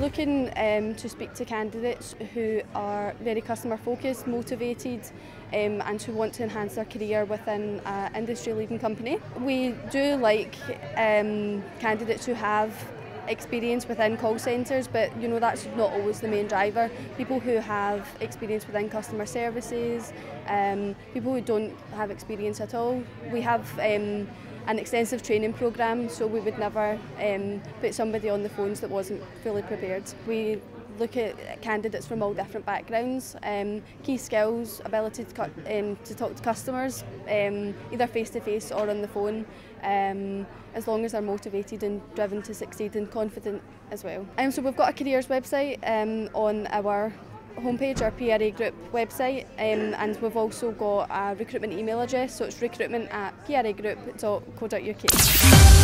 looking to speak to candidates who are very customer focused, motivated and who want to enhance their career within an industry leading company. We do like candidates who have experience within call centres, but that's not always the main driver. People who have experience within customer services, people who don't have experience at all. We have an extensive training programme, so we would never put somebody on the phones that wasn't fully prepared. We look at candidates from all different backgrounds, key skills, ability to talk to customers, either face to face or on the phone, as long as they're motivated and driven to succeed and confident as well. So we've got a careers website on our homepage, our PRA group website, and we've also got a recruitment email address, so it's recruitment@pragroup.co.uk.